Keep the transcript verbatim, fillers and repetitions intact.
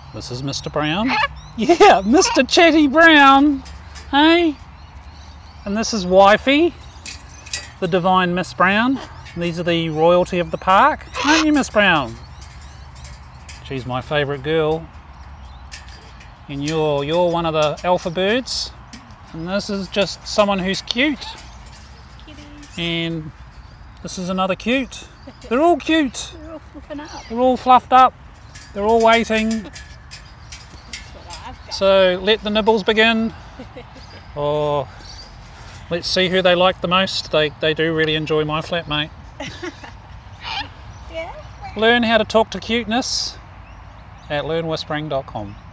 This is Mister Brown. Yeah, Mister Chatty Brown. Hey? And this is Wifey, the divine Miss Brown. And these are the royalty of the park. Aren't you, Miss Brown? She's my favourite girl. And you're, you're one of the alpha birds. And this is just someone who's cute. Kitties. And this is another cute. They're all cute. They're all fluffing up. They're all fluffed up. They're all waiting. So let the nibbles begin. Oh, let's see who they like the most. They, they do really enjoy my flatmate. Yeah. Learn how to talk to cuteness at learn whispering dot com.